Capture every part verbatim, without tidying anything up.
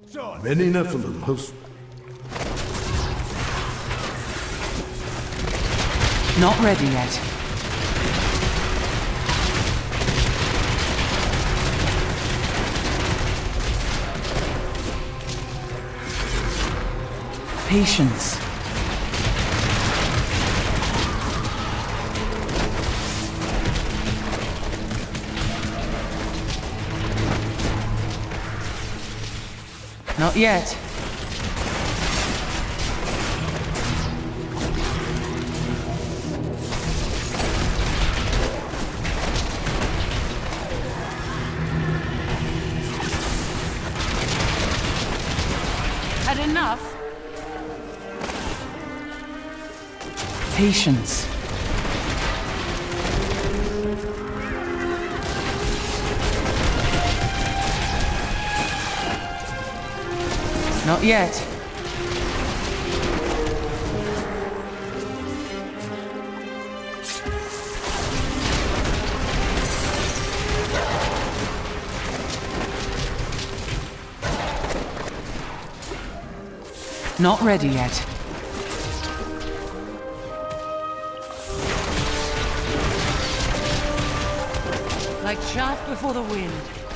Many Nephilim have... Not ready yet. Patience. Not yet. Had enough? Patience. Not yet. Not ready yet. Like chaff before the wind.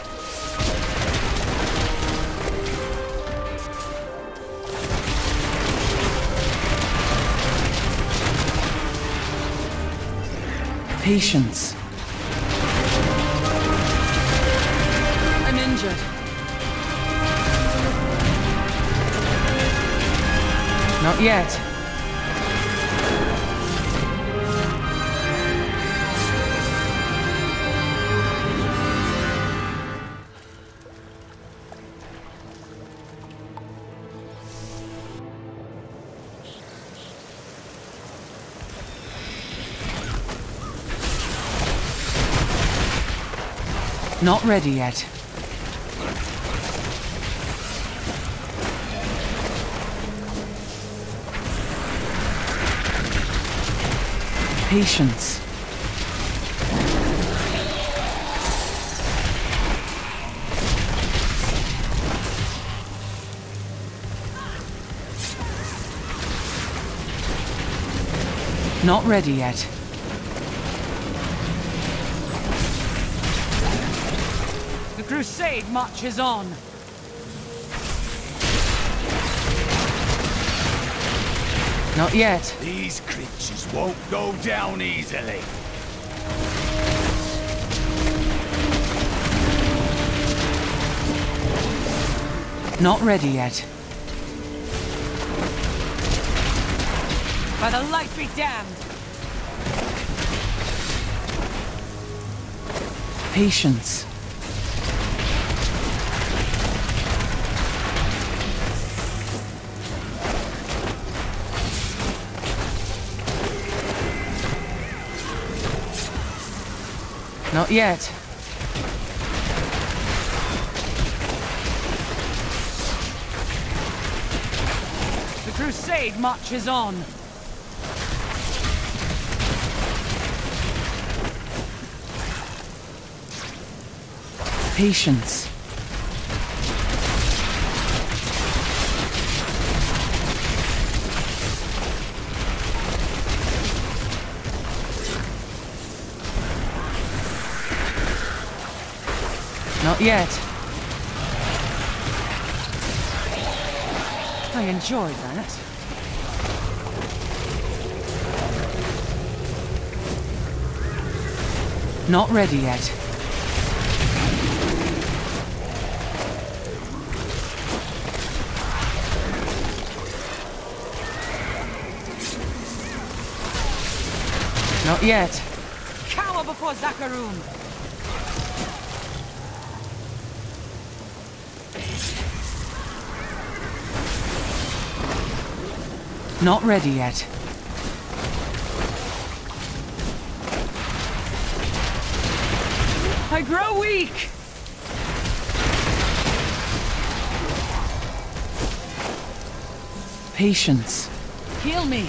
Patience. I'm injured. Not yet. Not ready yet. Patience. Not ready yet. The crusade marches on. Not yet. These creatures won't go down easily. Not ready yet. By the light be damned. Patience. Not yet. The crusade marches on. Patience. Not yet. I enjoyed that. Not ready yet. Not yet. Cower before Zakarum. Not ready yet. I grow weak. Patience. Heal me.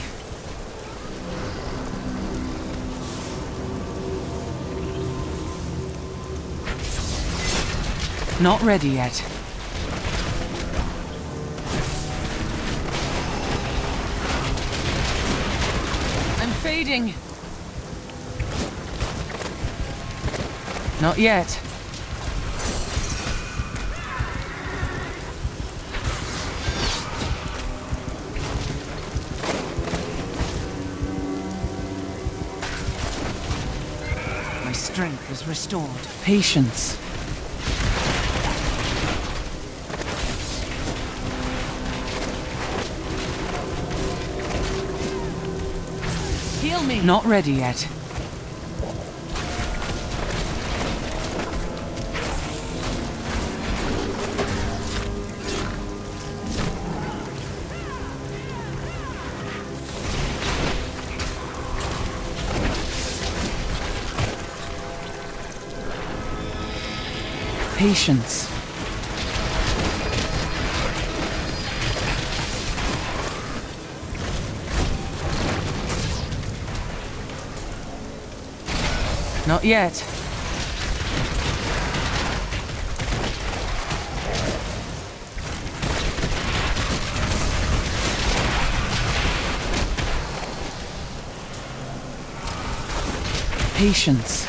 Not ready yet. bleeding. Not yet. My strength is restored. Patience. Heal me. Not ready yet. Patience. Not yet. Patience.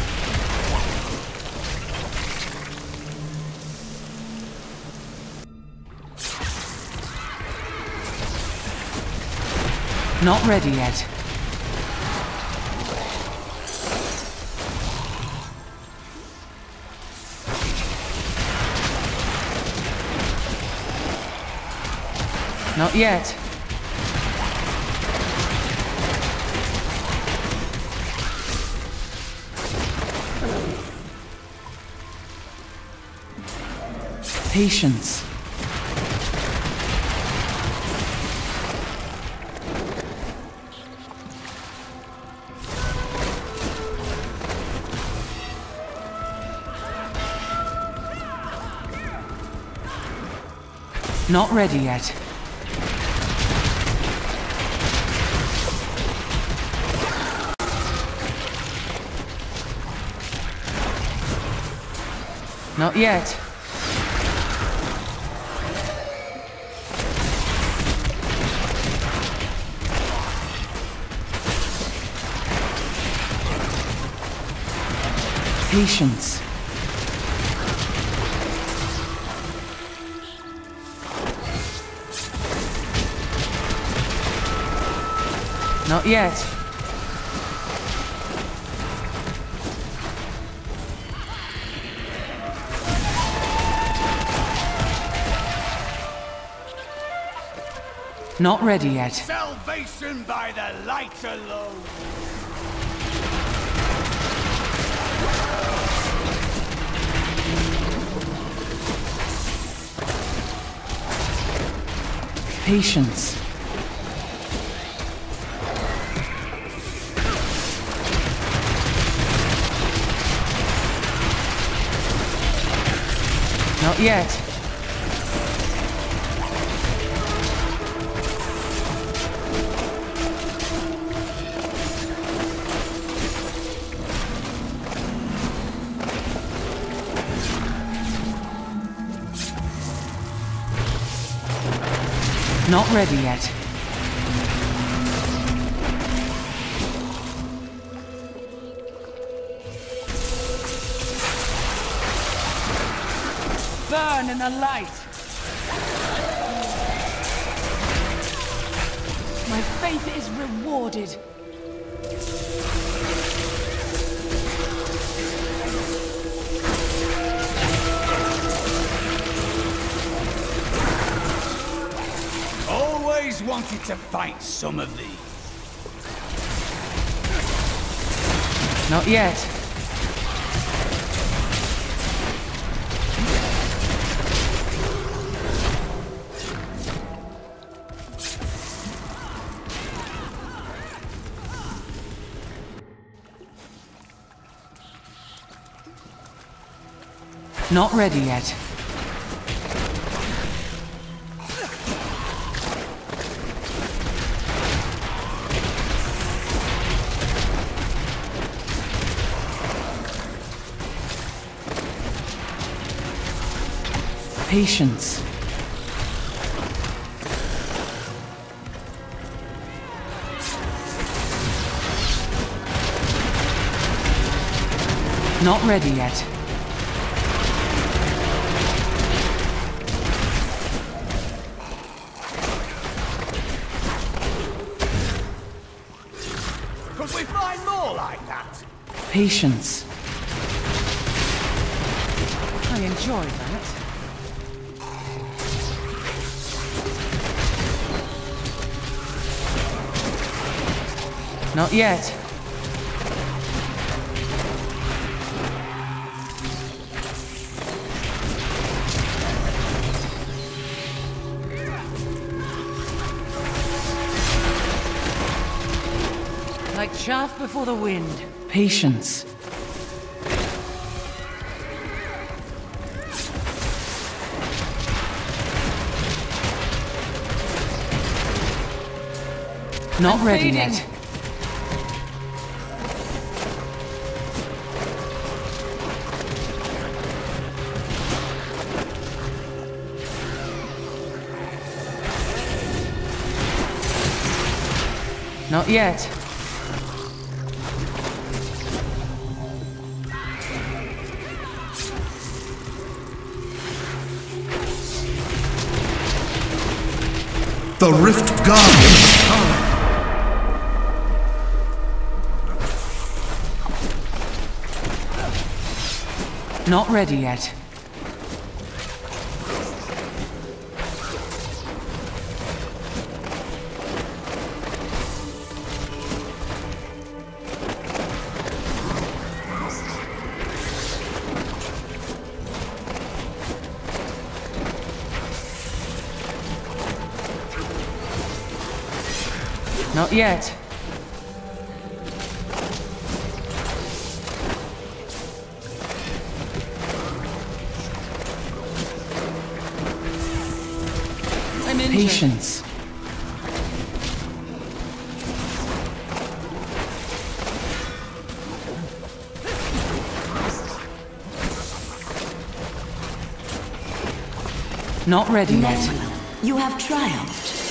Not ready yet. Not yet. Patience. Not ready yet. Not yet. Patience. Not yet. Not ready yet. Salvation by the light alone. Patience. Not yet. Not ready yet. Burn in the light. My faith is rewarded. Always wanted to fight some of these. Not yet. Not ready yet. Patience. Not ready yet. Could we find more like that? Patience. I enjoy that. Not yet. Like chaff before the wind. Patience. Not I'm ready fading. yet. Not yet. The Rift Guardian has come. Not ready yet. Not yet. I'm injured. Patience. Not ready yet. You have triumphed.